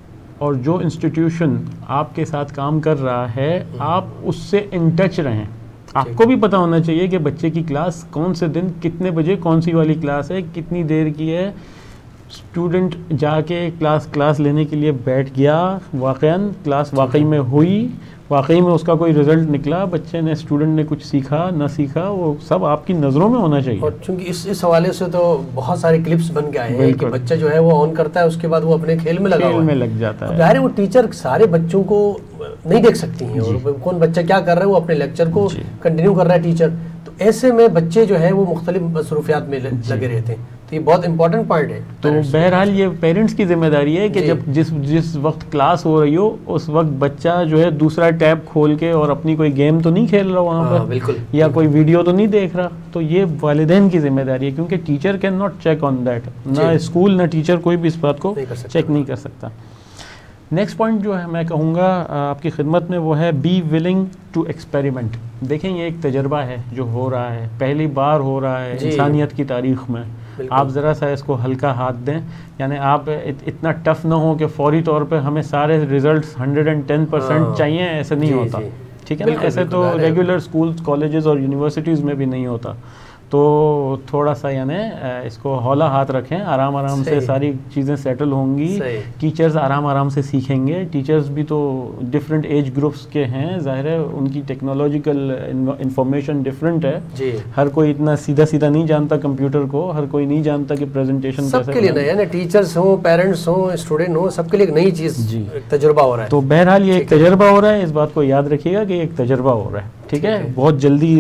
[SPEAKER 2] और जो इंस्टीट्यूशन आपके साथ काम कर रहा है, आप उससे इन टच रहें। आपको भी पता होना चाहिए कि बच्चे की क्लास कौन से दिन कितने बजे कौन सी वाली क्लास है, कितनी देर की है। स्टूडेंट जाके क्लास क्लास लेने के लिए बैठ गया, वाक़ईन क्लास वाकई में हुई, वाकई में उसका कोई रिज़ल्ट निकला, बच्चे ने स्टूडेंट ने कुछ सीखा ना सीखा, वो सब आपकी नज़रों में होना चाहिए।
[SPEAKER 1] और चूंकि इस इस हवाले से तो बहुत सारे क्लिप्स बन के आए हैं कि बच्चा जो है वो ऑन करता है, उसके बाद वो अपने खेल में लगा
[SPEAKER 2] खेल में लग जाता है।
[SPEAKER 1] ज़ाहिर है वो टीचर सारे बच्चों को नहीं देख सकती हैं, और कौन बच्चा क्या कर रहा है, वो अपने लेक्चर को कंटिन्यू कर रहा है टीचर। तो ऐसे में बच्चे जो है वो मुख्तलिफ मसरूफियात में लगे रहते हैं। तो ये बहुत इंपॉर्टेंट पॉइंट है।
[SPEAKER 2] तो बहरहाल ये पेरेंट्स की जिम्मेदारी है कि जब जिस जिस वक्त क्लास हो रही हो उस वक्त बच्चा जो है दूसरा टैब खोल के और अपनी कोई गेम तो नहीं खेल रहा वहाँ पर, बिल्कुल, या कोई वीडियो तो नहीं देख रहा। तो ये वालिदैन की जिम्मेदारी है, क्योंकि teacher can not check on that. ना स्कूल ना टीचर कोई भी इस बात को चेक नहीं कर सकता। नेक्स्ट पॉइंट जो है मैं कहूँगा आपकी खिदमत में वो है बी विलिंग टू एक्सपेरिमेंट। देखें, ये एक तजर्बा है जो हो रहा है, पहली बार हो रहा है इंसानियत की तारीख में। आप ज़रा सा इसको हल्का हाथ दें, यानी आप इत, इतना टफ ना हो कि फौरी तौर पे हमें सारे results hundred and ten percent चाहिए, ऐसे नहीं होता। ठीक है ना, ऐसे तो रेगुलर स्कूल्स कॉलेजेस और यूनिवर्सिटीज़ में भी नहीं होता। तो थोड़ा सा यानी इसको हौला हाथ रखें, आराम आराम से सारी चीज़ें सेटल होंगी, टीचर्स आराम आराम से सीखेंगे। टीचर्स भी तो डिफरेंट एज ग्रुप्स के हैं, ज़ाहिर है उनकी टेक्नोलॉजिकल इंफॉर्मेशन डिफरेंट है जी। हर कोई इतना सीधा सीधा नहीं जानता कंप्यूटर को, हर कोई नहीं जानता कि प्रेजेंटेशन
[SPEAKER 1] सबके लिए नया, टीचर्स हो, पेरेंट्स हो, स्टूडेंट हो, सबके लिए एक नई चीज़ जी तजुर्बा हो रहा है।
[SPEAKER 2] तो बहरहाल ये एक तजुर्बा हो रहा है, इस बात को याद रखिएगा कि एक तजुर्बा हो रहा है। ठीक है, बहुत जल्दी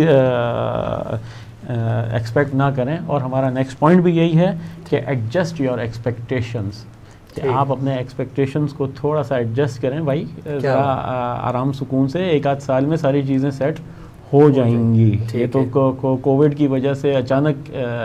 [SPEAKER 2] एक्सपेक्ट uh, ना करें। और हमारा नेक्स्ट पॉइंट भी यही है कि एडजस्ट योर एक्सपेक्टेशंस, कि आप अपने एक्सपेक्टेशंस को थोड़ा सा एडजस्ट करें भाई, ज़रा आराम सुकून से। एक आध साल में सारी चीज़ें सेट हो जाएंगी। ये तो कोविड की वजह से अचानक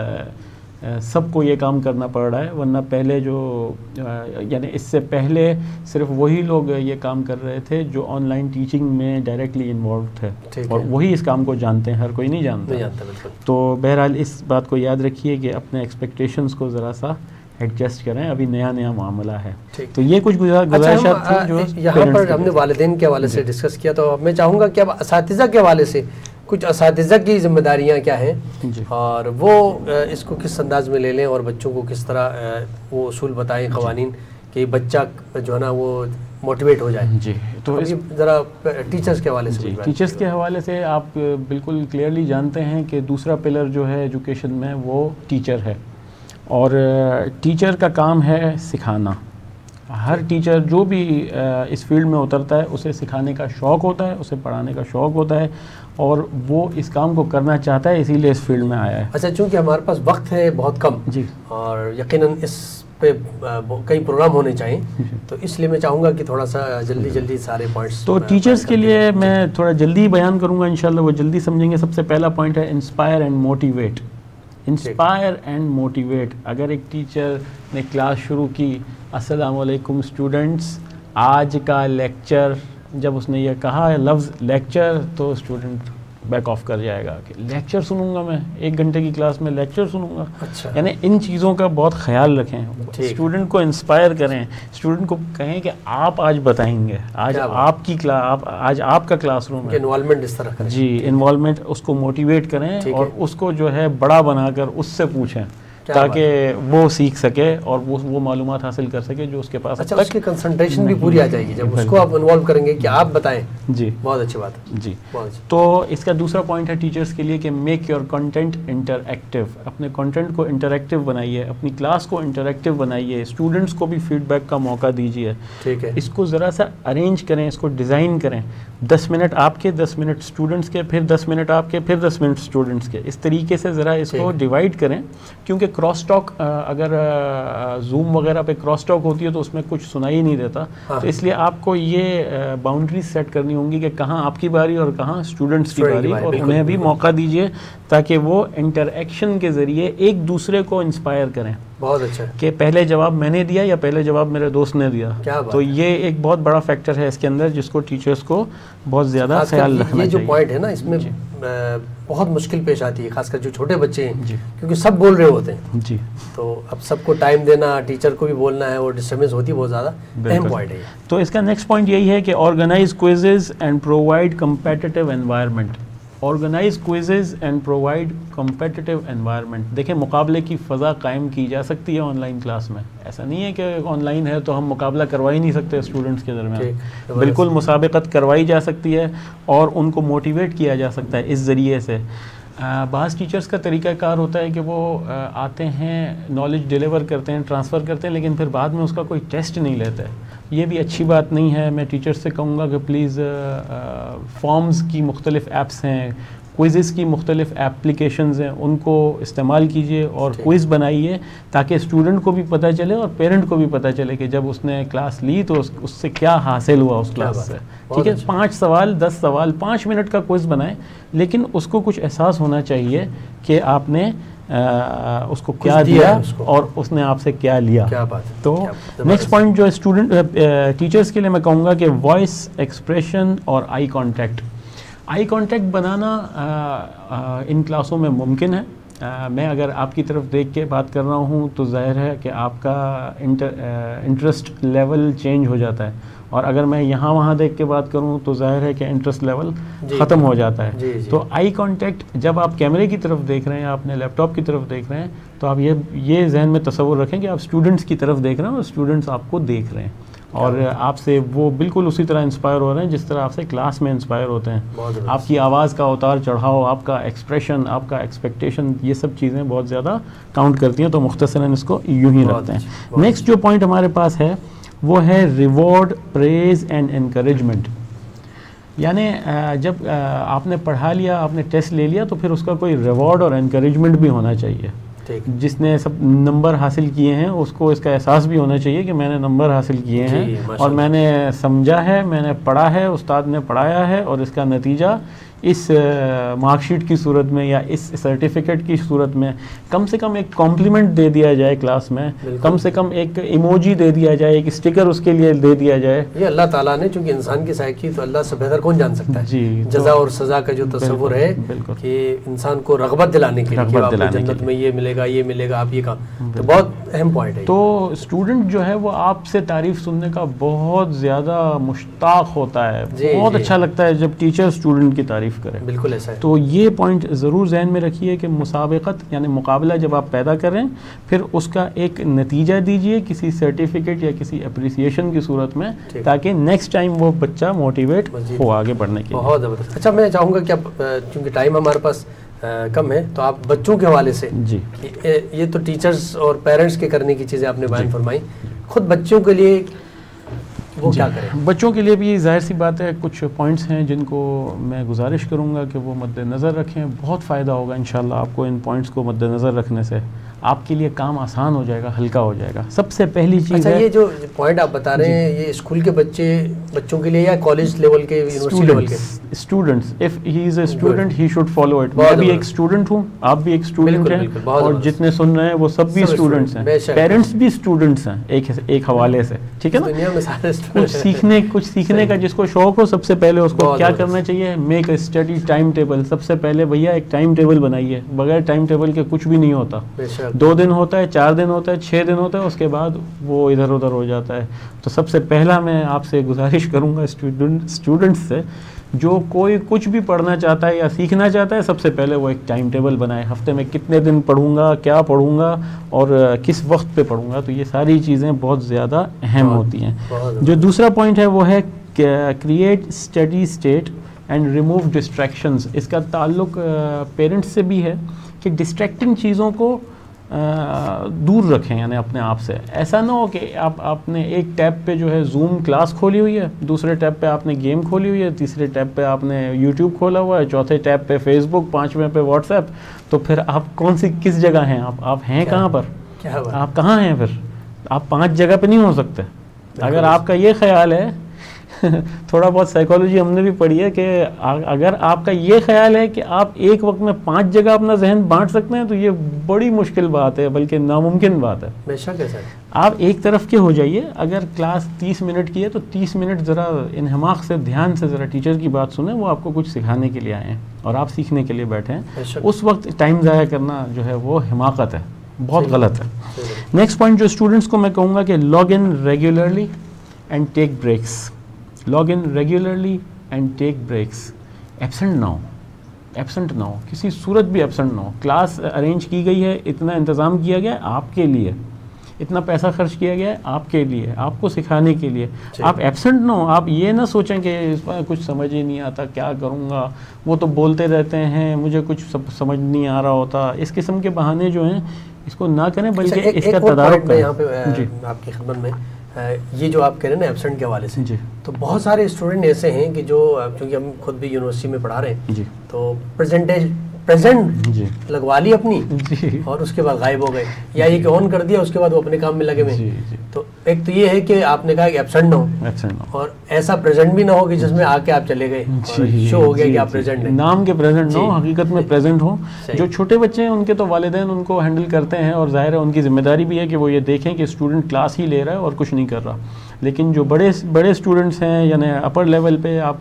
[SPEAKER 2] सबको ये काम करना पड़ रहा है, वरना पहले जो यानी इससे पहले सिर्फ वही लोग ये काम कर रहे थे जो ऑनलाइन टीचिंग में डायरेक्टली इन्वॉल्व थे, और वही इस काम को जानते हैं, हर कोई नहीं जानता, नहीं जानता। तो बहरहाल इस बात को याद रखिए कि अपने एक्सपेक्टेशंस को ज़रा सा एडजस्ट करें, अभी नया नया मामला है। तो ये कुछ गुजारिशात
[SPEAKER 1] अच्छा, थी जो यहाँ पर हमने वालिदैन के हवाले से डिस्कस किया। तो मैं चाहूँगा कि अब असातिज़ा के हवाले से कुछ असातिज़ा की जिम्मेदारियाँ क्या हैं और वो इसको किस अंदाज में ले लें, और बच्चों को किस तरह वो उसूल बताएं, क़वानीन, कि बच्चा जो है ना वो मोटिवेट हो जाए जी। तो इस ज़रा टीचर्स के हवाले से
[SPEAKER 2] टीचर्स के हवाले से आप बिल्कुल क्लियरली जानते हैं कि दूसरा पिलर जो है एजुकेशन में वो टीचर है, और टीचर का काम है सिखाना। हर टीचर जो भी इस फील्ड में उतरता है उसे सिखाने का शौक़ होता है, उसे पढ़ाने का शौक़ होता है, और वो इस काम को करना चाहता है, इसीलिए इस फील्ड में आया है।
[SPEAKER 1] अच्छा, चूँकि हमारे पास वक्त है बहुत कम जी, और यकीनन इस पे कई प्रोग्राम होने चाहिए, तो इसलिए मैं चाहूँगा कि थोड़ा सा जल्दी जल्दी सारे पॉइंट्स।
[SPEAKER 2] तो टीचर्स के लिए मैं थोड़ा जल्दी बयान करूँगा, इंशाल्लाह वो जल्दी समझेंगे। सबसे पहला पॉइंट है inspire and motivate. Inspire and motivate. अगर एक टीचर ने क्लास शुरू की, अस्सलाम वालेकुम स्टूडेंट्स, आज का लेक्चर, जब उसने ये कहा है लफ्ज़ लेक्चर, तो स्टूडेंट बैक ऑफ कर जाएगा कि लेक्चर सुनूंगा मैं, एक घंटे की क्लास में लेक्चर सुनूंगा। अच्छा। यानी इन चीज़ों का बहुत ख्याल रखें, स्टूडेंट को इंस्पायर करें, स्टूडेंट को कहें कि आप आज बताएंगे, आज आपकी क्लास, आप आज आपका क्लासरूम है,
[SPEAKER 1] इन्वॉल्वमेंट इस तरह करें
[SPEAKER 2] जी, इन्वॉल्वमेंट, उसको मोटिवेट करें और उसको जो है बड़ा बनाकर उससे पूछें ताकि वो सीख सके और वो वो मालूमात हासिल कर सके जो उसके पास।
[SPEAKER 1] अच्छा, उसकी कंसंट्रेशन भी पूरी आ जाएगी जब उसको आप इन्वॉल्व करेंगे कि आप बताएं।
[SPEAKER 2] जी,
[SPEAKER 1] बहुत अच्छी बात है
[SPEAKER 2] जी।
[SPEAKER 1] बहुत अच्छी।
[SPEAKER 2] तो इसका दूसरा पॉइंट है टीचर्स के लिए कि मेक योर कंटेंट इंटरएक्टिव। अपने कंटेंट को इंटरएक्टिव बनाइए, अपनी क्लास को इंटरएक्टिव बनाइए, स्टूडेंट्स को भी फीडबैक का मौका दीजिए।
[SPEAKER 1] ठीक है,
[SPEAKER 2] इसको ज़रा सा अरेंज करें, इसको डिज़ाइन करें। दस मिनट आपके, दस मिनट स्टूडेंट्स के, फिर दस मिनट आपके, फिर दस मिनट स्टूडेंट्स के। इस तरीके से ज़रा इसको डिवाइड करें, क्योंकि क्रॉस टॉक अगर जूम वगैरह पे क्रॉस टॉक होती है तो उसमें कुछ सुनाई ही नहीं देता। हाँ। तो इसलिए आपको ये बाउंड्रीज सेट करनी होंगी कि कहाँ आपकी बारी और कहाँ स्टूडेंट्स की बारी, और उन्हें भी मौका दीजिए ताकि वो इंटरएक्शन के ज़रिए एक दूसरे को इंस्पायर करें।
[SPEAKER 1] बहुत अच्छा
[SPEAKER 2] कि पहले जवाब मैंने दिया या पहले जवाब मेरे दोस्त ने दिया।
[SPEAKER 1] क्या बात
[SPEAKER 2] तो ये एक बहुत बड़ा फैक्टर है इसके अंदर, जिसको टीचर्स को बहुत ज़्यादा ख्याल रखना चाहिए।
[SPEAKER 1] ये जो पॉइंट है ना, इसमें बहुत मुश्किल पेश आती है, खासकर जो छोटे बच्चे हैं, क्योंकि सब बोल रहे होते हैं
[SPEAKER 2] जी।
[SPEAKER 1] तो अब सबको टाइम देना, टीचर को भी बोलना है, और डिस्टर्बेंस होती है बहुत ज़्यादा। अहम पॉइंट है।
[SPEAKER 2] तो इसका नेक्स्ट पॉइंट यही है कि organise quizzes and provide competitive environment. Organise quizzes and provide competitive environment. देखें, मुकाबले की फ़ज़ा कायम की जा सकती है ऑनलाइन क्लास में। ऐसा नहीं है कि ऑनलाइन है तो हम मुकाबला करवा ही नहीं सकते स्टूडेंट्स के दरमियान। बिल्कुल मुसाबकत करवाई जा सकती है और उनको मोटिवेट किया जा सकता है इस ज़रिए से। बाज़ टीचर्स का तरीक़ाकार होता है कि वो आ, आते हैं, नॉलेज डिलीवर करते हैं, ट्रांसफ़र करते हैं, लेकिन फिर बाद में उसका कोई टेस्ट नहीं लेते। ये भी अच्छी बात नहीं है। मैं टीचर्स से कहूँगा कि प्लीज़ फॉर्म्स की मुख्तलिफ़ ऐप्स हैं, क्विज़ की मुख्तलिफ़ एप्लीकेशंस हैं, उनको इस्तेमाल कीजिए और क्विज़ बनाइए ताकि स्टूडेंट को भी पता चले और पेरेंट को भी पता चले कि जब उसने क्लास ली तो उस, उससे क्या हासिल हुआ उस क्लास से। ठीक है, पाँच सवाल, दस सवाल, पाँच मिनट का क्विज़ बनाएं, लेकिन उसको कुछ एहसास होना चाहिए कि आपने आ, उसको क्या दिया उसको, और उसने आपसे क्या लिया।
[SPEAKER 1] क्या बात है।
[SPEAKER 2] तो नेक्स्ट पॉइंट जो स्टूडेंट टीचर्स के लिए मैं कहूँगा कि वॉइस एक्सप्रेशन और आई कांटेक्ट। आई कांटेक्ट बनाना आ, आ, इन क्लासों में मुमकिन है। आ, मैं अगर आपकी तरफ देख के बात कर रहा हूँ तो जाहिर है कि आपका इंटर इंटरेस्ट लेवल चेंज हो जाता है, और अगर मैं यहाँ वहाँ देख के बात करूँ तो जाहिर है कि इंटरेस्ट लेवल ख़त्म हो जाता है। जी, जी। तो आई कांटेक्ट, जब आप कैमरे की तरफ देख रहे हैं, आपने लैपटॉप की तरफ देख रहे हैं, तो आप ये ये जहन में तसव्वुर रखें कि आप स्टूडेंट्स की तरफ देख रहे हैं और स्टूडेंट्स आपको देख रहे हैं, और आपसे वो बिल्कुल उसी तरह इंस्पायर हो रहे हैं जिस तरह आपसे क्लास में इंस्पायर होते हैं। आपकी आवाज़ का उतार चढ़ाव, आपका एक्सप्रेशन, आपका एक्सपेक्टेशन, ये सब चीज़ें बहुत ज़्यादा काउंट करती हैं। तो मुख्तसरन इसको यूं ही रखते हैं। नेक्स्ट जो पॉइंट हमारे पास है वो है रिवॉर्ड, प्रेज एंड एनकरेजमेंट। यानी जब आपने पढ़ा लिया, आपने टेस्ट ले लिया, तो फिर उसका कोई रिवॉर्ड और एनकरेजमेंट भी होना चाहिए। जिसने सब नंबर हासिल किए हैं उसको इसका एहसास भी होना चाहिए कि मैंने नंबर हासिल किए हैं और मैंने समझा है, मैंने पढ़ा है, उस्ताद ने पढ़ाया है, और इसका नतीजा इस मार्कशीट की सूरत में या इस सर्टिफिकेट की सूरत में कम से कम एक कॉम्प्लीमेंट दे दिया जाए क्लास में, कम से कम एक इमोजी दे दिया जाए, एक स्टिकर उसके लिए दे दिया जाए।
[SPEAKER 1] ये अल्लाह ताला ने, चूंकि इंसान की साइकी तो अल्लाह से बेहतर कौन जान सकता है। जी, जज़ा और सज़ा का जो तस्वुर है कि इंसान को रग़बत दिलाने के लिए आपको जन्नत में ये मिलेगा, ये मिलेगा, आप ये का, तो बहुत अहम पॉइंट है।
[SPEAKER 2] तो स्टूडेंट जो है वो आपसे तारीफ सुनने का बहुत ज़्यादा मुश्ताक होता है, बहुत अच्छा लगता है जब टीचर स्टूडेंट की तारीफ करें।
[SPEAKER 1] बिल्कुल ऐसा है।
[SPEAKER 2] तो ये पॉइंट ज़रूर जहन में रखिए कि मुसाबकत यानी मुकाबला जब आप पैदा करें, फिर उसका एक नतीजा दीजिए किसी सर्टिफिकेट या किसी अप्रिसिएशन की सूरत में, ताकि नेक्स्ट टाइम वो बच्चा मोटिवेट हो आगे बढ़ने के लिए।
[SPEAKER 1] बहुत ज़बरदस्त। अच्छा, मैं चाहूँगा कि अब चूँकि टाइम हमारे पास आ, कम है, तो आप बच्चों के हवाले से जी, ये तो टीचर्स और पेरेंट्स के करने की चीज़ें आपने बयान फरमाई, खुद बच्चों के लिए वो क्या करें?
[SPEAKER 2] बच्चों के लिए भी जाहिर सी बात है कुछ पॉइंट्स हैं जिनको मैं गुजारिश करूंगा कि वो मद्देनज़र रखें। बहुत फ़ायदा होगा इंशाल्लाह आपको इन पॉइंट्स को मद्देनज़र रखने से। आपके लिए काम आसान हो जाएगा, हल्का हो जाएगा। सबसे पहली चीज़
[SPEAKER 1] अच्छा, ये जो पॉइंट आप बता रहे हैं, ये स्कूल के बच्चे बच्चों के लिए या कॉलेज लेवल के, यूनिवर्सिटी लेवल के?
[SPEAKER 2] Students, if he is a student he should follow it. मैं भी एक स्टूडेंट हूँ, आप भी एक स्टूडेंट हैं, और जितने सुन रहे हैं वो सब भी स्टूडेंट्स हैं, पेरेंट्स भी स्टूडेंट्स हैं एक एक हवाले से। ठीक है ना?
[SPEAKER 1] दुनिया में सारे
[SPEAKER 2] कुछ सीखने कुछ सीखने का जिसको शौक हो, सबसे पहले उसको क्या करना चाहिए? Make a study time table. सबसे पहले भैया एक टाइम टेबल बनाइए। बगैर टाइम टेबल के कुछ भी नहीं होता। दो दिन होता है, चार दिन होता है, छः दिन होता है, उसके बाद वो इधर उधर हो जाता है। तो सबसे पहला मैं आपसे गुजारिश करूँगा स्टूडेंट स्टूडेंट्स से जो कोई कुछ भी पढ़ना चाहता है या सीखना चाहता है, सबसे पहले वो एक टाइम टेबल बनाए, हफ्ते में कितने दिन पढ़ूंगा, क्या पढ़ूंगा और किस वक्त पे पढ़ूंगा। तो ये सारी चीज़ें बहुत ज़्यादा अहम होती हैं। जो दूसरा पॉइंट है वो है create study state and remove distractions. इसका ताल्लुक पेरेंट्स से भी है कि डिस्ट्रैक्टिंग चीज़ों को आ, दूर रखें, यानी अपने आप से। ऐसा ना हो कि आप आपने एक टैब पे जो है जूम क्लास खोली हुई है, दूसरे टैब पे आपने गेम खोली हुई है, तीसरे टैब पे आपने यूट्यूब खोला हुआ है, चौथे टैब पे फेसबुक, पांचवें पे व्हाट्सएप। तो फिर आप कौन सी किस जगह हैं? आप आप हैं कहाँ पर? क्या आप कहाँ हैं? फिर आप पांच जगह पे नहीं हो सकते। अगर आपका ये ख्याल है थोड़ा बहुत साइकोलॉजी हमने भी पढ़ी है कि अगर आपका ये ख्याल है कि आप एक वक्त में पांच जगह अपना जहन बांट सकते हैं, तो ये बड़ी मुश्किल बात है, बल्कि नामुमकिन बात है।
[SPEAKER 1] बेशक है सर।
[SPEAKER 2] आप एक तरफ के हो जाइए। अगर क्लास तीस मिनट की है तो तीस मिनट ज़रा इन्हमाक से, ध्यान से ज़रा टीचर की बात सुने। वो आपको कुछ सिखाने के लिए आए हैं और आप सीखने के लिए बैठे हैं। उस वक्त टाइम ज़ाया करना जो है वो हिमाकत है, बहुत गलत है। नेक्स्ट पॉइंट जो स्टूडेंट्स को मैं कहूँगा कि log in regularly and take breaks. Log in regularly and take breaks. Absent ना हो, एब्सेंट ना हो, किसी सूरत भी एब्सेंट ना हो। क्लास अरेंज की गई है, इतना इंतज़ाम किया गया है आपके लिए, इतना पैसा खर्च किया गया है आपके लिए, आपको सिखाने के लिए। आप एब्सेंट ना हो। आप ये ना सोचें कि इसमें कुछ समझ ही नहीं आता, क्या करूँगा, वो तो बोलते रहते हैं, मुझे कुछ समझ नहीं आ रहा होता। इस किस्म के बहाने जो हैं इसको ना करें, बल्कि इसका तदारुक करें।
[SPEAKER 1] यहाँ पे आपकी खिदमत में ये जो आप कह रहे हैं ना एब्सेंट के हवाले से, तो बहुत सारे स्टूडेंट ऐसे हैं कि जो, क्योंकि हम खुद भी यूनिवर्सिटी में पढ़ा रहे हैं जी, तो प्रेजेंटेज प्रेजेंट लगवा ली अपनी जी, और उसके बाद गायब हो गए, या ये कि ऑन कर दिया, उसके बाद वो अपने काम में लगे हुए। तो एक तो ये है कि आपने कहा कि एब्सेंट ना हो, एब्सेंट ना हो, और ऐसा प्रेजेंट भी ना हो कि जिसमें आके आप चले गए, शो हो गया कि आप प्रेजेंट हैं।
[SPEAKER 2] नाम के प्रेजेंट ना हो, हकीकत में प्रेजेंट हो। जो छोटे बच्चे हैं उनके तो वालिदैन उनको हैंडल करते हैं, और जाहिर है उनकी जिम्मेदारी भी है कि वो ये देखें कि स्टूडेंट क्लास ही ले रहा है और कुछ नहीं कर रहा। लेकिन जो बड़े बड़े स्टूडेंट्स हैं, यानी अपर लेवल पे, आप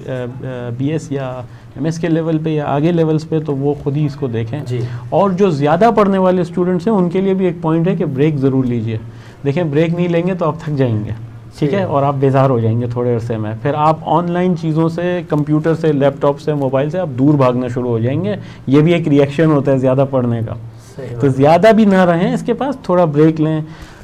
[SPEAKER 2] बी एस या एम एस के लेवल पे या आगे लेवल्स पे, तो वो खुद ही इसको देखें जी। और जो ज़्यादा पढ़ने वाले स्टूडेंट्स हैं उनके लिए भी एक पॉइंट है कि ब्रेक ज़रूर लीजिए। देखें, ब्रेक नहीं लेंगे तो आप थक जाएंगे, ठीक है, और आप बेजार हो जाएंगे थोड़े अरसे में। फिर आप ऑनलाइन चीज़ों से, कंप्यूटर से, लैपटॉप से, मोबाइल से आप दूर भागना शुरू हो जाएंगे। ये भी एक रिएक्शन होता है ज़्यादा पढ़ने का। तो ज़्यादा भी ना रहें इसके पास, थोड़ा ब्रेक लें,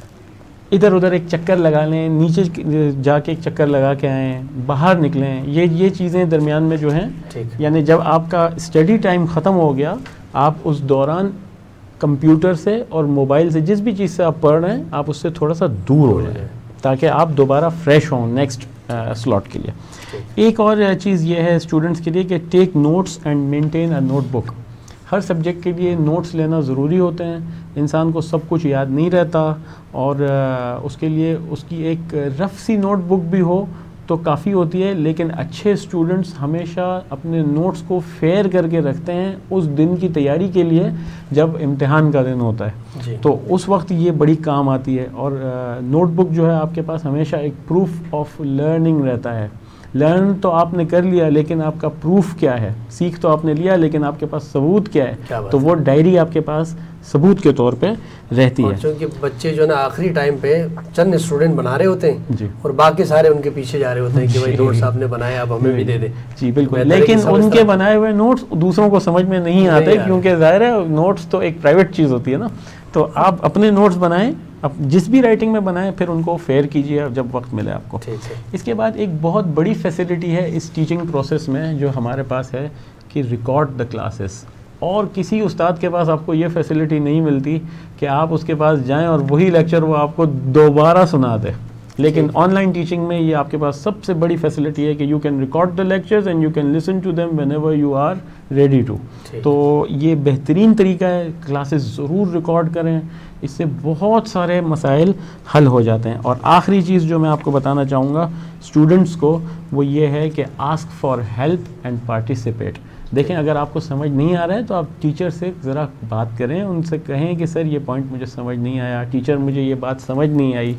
[SPEAKER 2] इधर उधर एक चक्कर लगा लें, नीचे जाके एक चक्कर लगा के आएँ, बाहर निकलें। ये ये चीज़ें दरमियान में जो हैं, यानी जब आपका स्टडी टाइम ख़त्म हो गया, आप उस दौरान कंप्यूटर से और मोबाइल से, जिस भी चीज़ से आप पढ़ रहे हैं, आप उससे थोड़ा सा दूर हो जाएं, ताकि आप दोबारा फ्रेश हों नेक्स्ट स्लॉट के लिए। एक और चीज़ ये है स्टूडेंट्स के लिए कि take notes and maintain a notebook. हर सब्जेक्ट के लिए नोट्स लेना ज़रूरी होते हैं। इंसान को सब कुछ याद नहीं रहता, और उसके लिए उसकी एक रफ सी नोटबुक भी हो तो काफ़ी होती है। लेकिन अच्छे स्टूडेंट्स हमेशा अपने नोट्स को फेयर करके रखते हैं उस दिन की तैयारी के लिए, जब इम्तिहान का दिन होता है, तो उस वक्त ये बड़ी काम आती है। और नोटबुक जो है आपके पास हमेशा एक प्रूफ ऑफ लर्निंग रहता है। लर्न तो आपने कर लिया, लेकिन आपका प्रूफ क्या है? सीख तो आपने लिया, लेकिन आपके पास सबूत क्या है? क्या तो वो डायरी आपके पास सबूत के तौर पे रहती है।
[SPEAKER 1] क्योंकि बच्चे जो है ना आखिरी टाइम पे चंद स्टूडेंट बना रहे होते हैं जी, और बाकी सारे उनके पीछे जा रहे होते हैं कि भाई नोट्स आपने बनाए, अब हमें भी दे दे। जी बिल्कुल,
[SPEAKER 2] लेकिन उनके बनाए हुए नोट्स दूसरों को समझ में नहीं आते, क्योंकि जाहिर है नोट्स तो एक प्राइवेट चीज़ होती है ना। तो आप अपने नोट्स बनाएं, अब जिस भी राइटिंग में बनाएं, फिर उनको फेयर कीजिए जब वक्त मिले आपको। इसके बाद एक बहुत बड़ी फैसिलिटी है इस टीचिंग प्रोसेस में जो हमारे पास है, कि रिकॉर्ड द क्लासेस। और किसी उस्ताद के पास आपको ये फैसिलिटी नहीं मिलती कि आप उसके पास जाएं और वही लेक्चर वो आपको दोबारा सुना दे। लेकिन ऑनलाइन टीचिंग में ये आपके पास सबसे बड़ी फैसिलिटी है कि you can record the lectures and you can listen to them whenever you are ready to. तो ये बेहतरीन तरीका है, क्लासेस ज़रूर रिकॉर्ड करें, इससे बहुत सारे मसाइल हल हो जाते हैं। और आखिरी चीज़ जो मैं आपको बताना चाहूँगा स्टूडेंट्स को, वो ये है कि ask for help and participate. देखें, अगर आपको समझ नहीं आ रहा है तो आप टीचर से ज़रा बात करें, उनसे कहें कि सर ये पॉइंट मुझे समझ नहीं आया, टीचर मुझे ये बात समझ नहीं आई।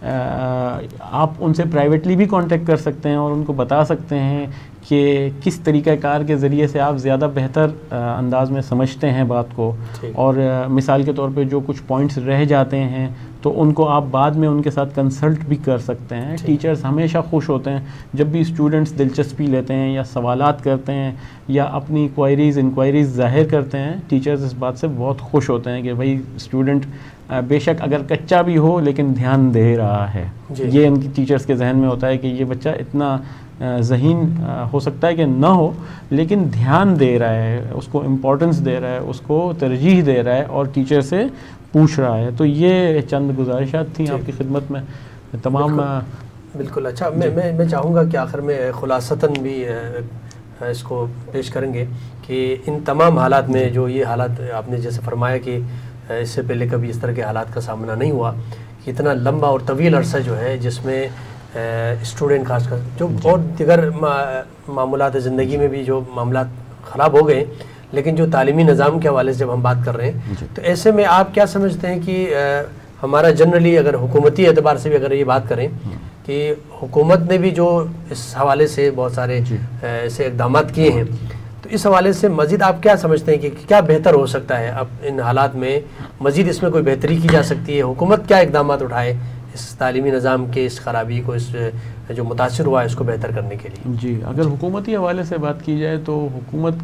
[SPEAKER 2] आप उनसे प्राइवेटली भी कांटेक्ट कर सकते हैं और उनको बता सकते हैं कि किस तरीक़ाकार के ज़रिए से आप ज़्यादा बेहतर अंदाज में समझते हैं बात को। और मिसाल के तौर पे जो कुछ पॉइंट्स रह जाते हैं तो उनको आप बाद में उनके साथ कंसल्ट भी कर सकते हैं। टीचर्स हमेशा खुश होते हैं जब भी स्टूडेंट्स दिलचस्पी लेते हैं या सवालात करते हैं या अपनी क्वायरीज़ इंक्वायरीज़ ज़ाहिर करते हैं। टीचर्स इस बात से बहुत खुश होते हैं कि भाई स्टूडेंट बेशक अगर कच्चा भी हो लेकिन ध्यान दे रहा है। ये उनकी टीचर्स के जहन में होता है कि ये बच्चा इतना ज़हीन हो सकता है कि ना हो लेकिन ध्यान दे रहा है, उसको इम्पोर्टेंस दे रहा है, उसको तरजीह दे रहा है और टीचर से पूछ रहा है। तो ये चंद गुजारिशात थी आपकी खिदमत में तमाम।
[SPEAKER 1] बिल्कुल, बिल्कुल। अच्छा, मैं मैं मैं चाहूँगा कि आखिर में खुलासतन भी इसको पेश करेंगे कि इन तमाम हालात में जो ये हालात आपने जैसे फरमाया कि इससे पहले कभी इस तरह के हालात का सामना नहीं हुआ, कि इतना लंबा और तवील अरसा जो है जिसमें स्टूडेंट खासकर जो और दिगर मा, मामूलात ज़िंदगी में भी जो मामला ख़राब हो गए, लेकिन जो तालीमी निज़ाम के हवाले से जब हम बात कर रहे हैं तो ऐसे में आप क्या समझते हैं कि आ, हमारा जनरली अगर हुकूमती एतबार से भी अगर ये बात करें कि हुकूमत ने भी जो इस हवाले से बहुत सारे ऐसे इक़दाम किए हैं, तो इस हवाले से मज़ीद आप क्या समझते हैं कि क्या बेहतर हो सकता है? अब इन हालात में मज़ीद इसमें कोई बेहतरी की जा सकती है? हुकूमत क्या इक़दाम उठाए इस तालीमी निज़ाम के इस खराबी को, इस जो मुतासिर हुआ है इसको बेहतर करने के लिए?
[SPEAKER 2] जी, अगर हुकूमती हवाले से बात की जाए तो हुकूमत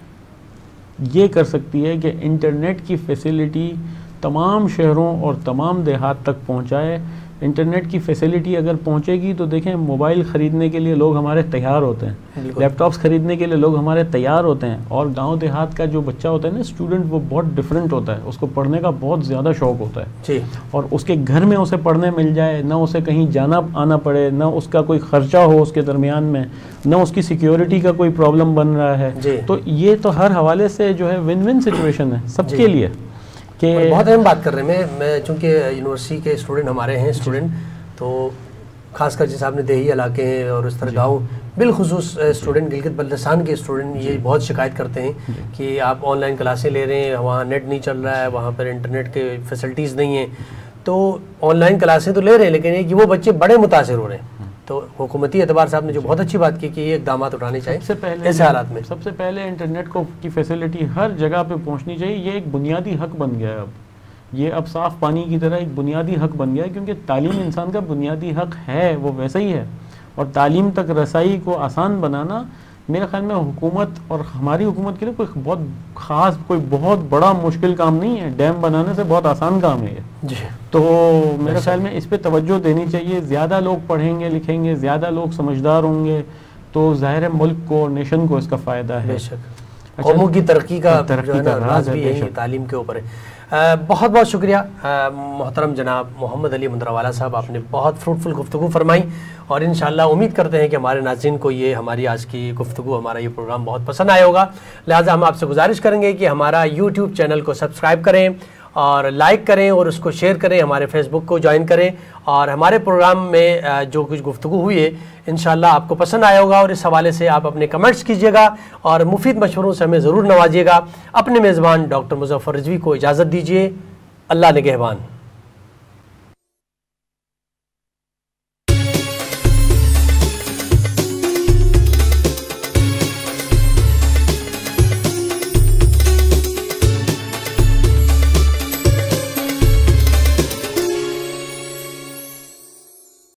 [SPEAKER 2] ये कर सकती है कि इंटरनेट की फैसिलिटी तमाम शहरों और तमाम देहात तक पहुँचाए। इंटरनेट की फैसिलिटी अगर पहुंचेगी तो देखें मोबाइल ख़रीदने के लिए लोग हमारे तैयार होते हैं, लैपटॉप्स ख़रीदने के लिए लोग हमारे तैयार होते हैं। और गांव देहात का जो बच्चा होता है ना स्टूडेंट, वो बहुत डिफरेंट होता है, उसको पढ़ने का बहुत ज़्यादा शौक़ होता है जी। और उसके घर में उसे पढ़ने मिल जाए, ना उसे कहीं जाना आना पड़े, ना उसका कोई ख़र्चा हो उसके दरमियान में, ना उसकी सिक्योरिटी का कोई प्रॉब्लम बन रहा है। तो ये तो हर हवाले से जो है विन विन सिचुएशन है सबके लिए।
[SPEAKER 1] बहुत अहम बात कर रहे हैं। मैं मैं चूँकि यूनिवर्सिटी के स्टूडेंट हमारे हैं स्टूडेंट, तो खासकर जैसे आपने देही इलाके हैं और इस तरह गाँव, बिलखुसूस स्टूडेंट गिलगित बल्तिस्तान के स्टूडेंट ये बहुत शिकायत करते हैं कि आप ऑनलाइन क्लासें ले रहे हैं, वहाँ नेट नहीं चल रहा है, वहाँ पर इंटरनेट के फैसिलिटीज़ नहीं हैं। तो ऑनलाइन क्लासें तो ले रहे हैं लेकिन ये कि वो बच्चे बड़े मुतासिर हो रहे हैं। तो हुकूमती एतबार से आपने जो बहुत अच्छी बात की कि ये इक़दाम उठाने चाहिए
[SPEAKER 2] सबसे पहले ऐसे हालात में। सबसे पहले इंटरनेट को की फैसिलिटी हर जगह पे पहुंचनी चाहिए। ये एक बुनियादी हक बन गया है अब, ये अब साफ़ पानी की तरह एक बुनियादी हक बन गया है, क्योंकि तालीम इंसान का बुनियादी हक है, वो वैसा ही है। और तालीम तक रसाई को आसान बनाना मेरे ख्याल में हुकूमत और हमारी हुकूमत के लिए कोई बहुत ख़ास, कोई बहुत बड़ा मुश्किल काम नहीं है। डैम बनाने से बहुत आसान काम है ये जी। तो मेरे ख्याल में इस पे तवज्जो देनी चाहिए। ज़्यादा लोग पढ़ेंगे लिखेंगे, ज़्यादा लोग समझदार होंगे तो ज़ाहिर है मुल्क को, नेशन को इसका फ़ायदा है।
[SPEAKER 1] बेशक कौमों की तरक्की का जो है ना राज भी यही तालीम के ऊपर है। आ, बहुत बहुत शुक्रिया मोहतरम जनाब मोहम्मद अली मुंद्रावाला साहब, आपने बहुत फ्रूटफुल गुफ्तगू फरमाई और इंशाअल्लाह उम्मीद करते हैं कि हमारे नाज़रीन को ये हमारी आज की गुफ्तगू, हमारा ये प्रोग्राम बहुत पसंद आया होगा। लिहाजा हम आपसे गुजारिश करेंगे कि हमारा यूट्यूब चैनल को सब्सक्राइब करें और लाइक करें और उसको शेयर करें, हमारे फेसबुक को ज्वाइन करें और हमारे प्रोग्राम में जो कुछ गुफ्तगू हुई है इंशाअल्लाह आपको पसंद आया होगा। और इस हवाले से आप अपने कमेंट्स कीजिएगा और मुफीद मशवरों से हमें ज़रूर नवाजिएगा। अपने मेज़बान डॉक्टर मुज़फ़्फ़र रिज़वी को इजाज़त दीजिए। अल्लाह निगहबान।